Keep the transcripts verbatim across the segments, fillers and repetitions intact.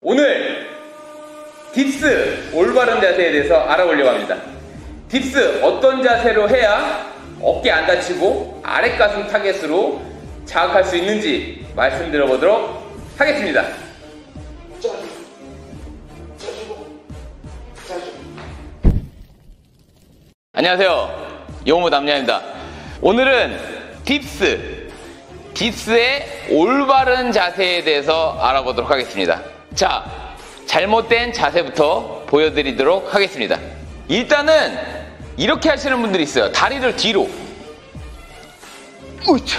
오늘 딥스 올바른 자세에 대해서 알아보려고 합니다. 딥스 어떤 자세로 해야 어깨 안 다치고 아랫가슴 타겟으로 자극할 수 있는지 말씀드려 보도록 하겠습니다. 안녕하세요, 영무 남녀입니다. 오늘은 딥스 딥스의 올바른 자세에 대해서 알아보도록 하겠습니다. 자, 잘못된 자세부터 보여드리도록 하겠습니다. 일단은 이렇게 하시는 분들이 있어요. 다리를 뒤로. 우차.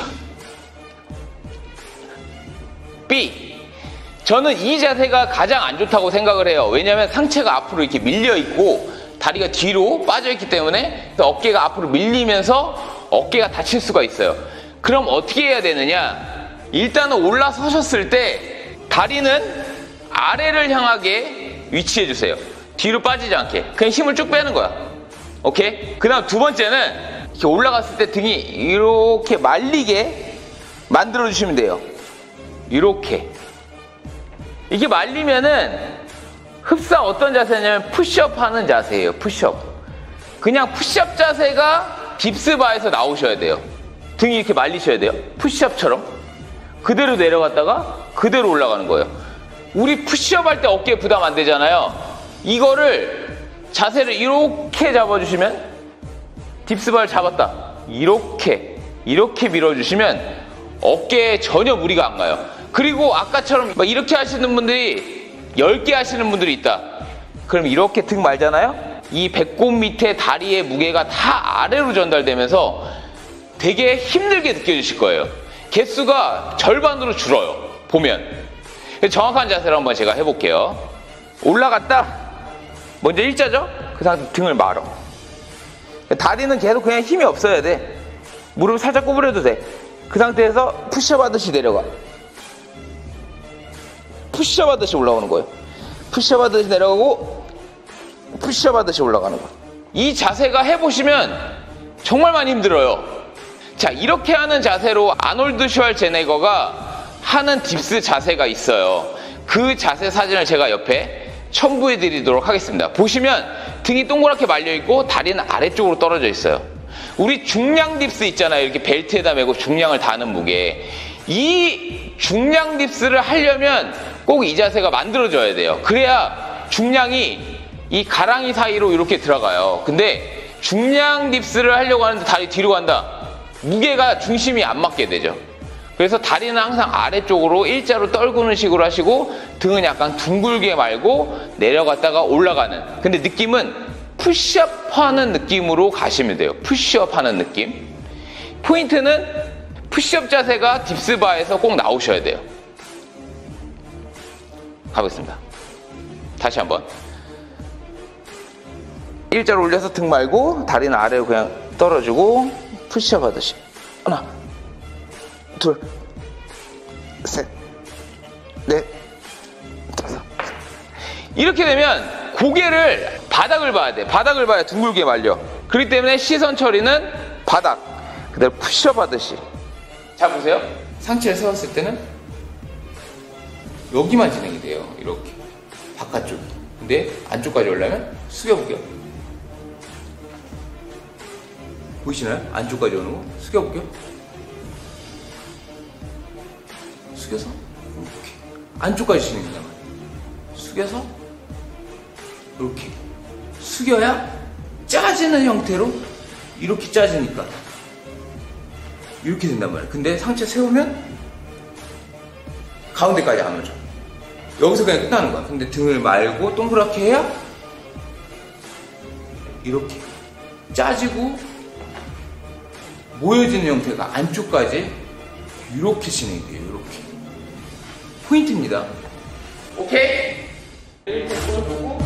B. 저는 이 자세가 가장 안 좋다고 생각을 해요. 왜냐하면 상체가 앞으로 이렇게 밀려 있고 다리가 뒤로 빠져 있기 때문에 어깨가 앞으로 밀리면서 어깨가 다칠 수가 있어요. 그럼 어떻게 해야 되느냐? 일단은 올라서셨을 때 다리는 아래를 향하게 위치해 주세요. 뒤로 빠지지 않게. 그냥 힘을 쭉 빼는 거야. 오케이? 그 다음 두 번째는 이렇게 올라갔을 때 등이 이렇게 말리게 만들어 주시면 돼요. 이렇게. 이게 말리면은 흡사 어떤 자세냐면 푸시업 하는 자세예요. 푸시업. 그냥 푸시업 자세가 딥스바에서 나오셔야 돼요. 등이 이렇게 말리셔야 돼요. 푸시업처럼. 그대로 내려갔다가 그대로 올라가는 거예요. 우리 푸시업 할 때 어깨에 부담 안 되잖아요. 이거를 자세를 이렇게 잡아주시면, 딥스바를 잡았다. 이렇게 이렇게 밀어주시면 어깨에 전혀 무리가 안 가요. 그리고 아까처럼 막 이렇게 하시는 분들이 열 개 하시는 분들이 있다. 그럼 이렇게 등 말잖아요. 이 배꼽 밑에 다리의 무게가 다 아래로 전달되면서 되게 힘들게 느껴지실 거예요. 개수가 절반으로 줄어요. 보면. 정확한 자세로 한번 제가 해볼게요. 올라갔다. 먼저 일자죠? 그 상태 등을 말어. 다리는 계속 그냥 힘이 없어야 돼. 무릎 살짝 구부려도 돼. 그 상태에서 푸시업 하듯이 내려가. 푸시업 하듯이 올라오는 거예요. 푸시업 하듯이 내려가고 푸시업 하듯이 올라가는 거예요. 이 자세가 해보시면 정말 많이 힘들어요. 자, 이렇게 하는 자세로 아놀드 슈왈제네거가 하는 딥스 자세가 있어요. 그 자세 사진을 제가 옆에 첨부해 드리도록 하겠습니다. 보시면 등이 동그랗게 말려 있고 다리는 아래쪽으로 떨어져 있어요. 우리 중량 딥스 있잖아요. 이렇게 벨트에다 메고 중량을 다는 무게. 이 중량 딥스를 하려면 꼭 이 자세가 만들어져야 돼요. 그래야 중량이 이 가랑이 사이로 이렇게 들어가요. 근데 중량 딥스를 하려고 하는데 다리 뒤로 간다. 무게가 중심이 안 맞게 되죠. 그래서 다리는 항상 아래쪽으로 일자로 떨구는 식으로 하시고 등은 약간 둥글게 말고 내려갔다가 올라가는. 근데 느낌은 푸시업 하는 느낌으로 가시면 돼요. 푸시업 하는 느낌. 포인트는 푸시업 자세가 딥스바에서 꼭 나오셔야 돼요. 가보겠습니다. 다시 한번. 일자로 올려서 등 말고 다리는 아래로 그냥 떨어지고 푸시업 하듯이. 하나, 둘, 셋, 넷, 다섯. 이렇게 되면 고개를 바닥을 봐야 돼. 바닥을 봐야 둥글게 말려. 그렇기 때문에 시선 처리는 바닥. 그대로 푸시업 하듯이. 자, 보세요. 상체를 세웠을 때는 여기만 진행이 돼요. 이렇게. 바깥쪽. 근데 안쪽까지 오려면 숙여볼게요. 보이시나요? 안쪽까지 오는 거. 숙여볼게요. 숙여서 이렇게 안쪽까지 진행된단 말이에요. 숙여서 이렇게 숙여야 짜지는 형태로 이렇게 짜지니까 이렇게 된단 말이에요. 근데 상체 세우면 가운데까지 안 오죠. 여기서 그냥 끝나는 거야. 근데 등을 말고 동그랗게 해야 이렇게 짜지고 모여지는 형태가 안쪽까지 이렇게 진행이 돼요. 이렇게. 포인트입니다. 오케이? 이렇게 보여주고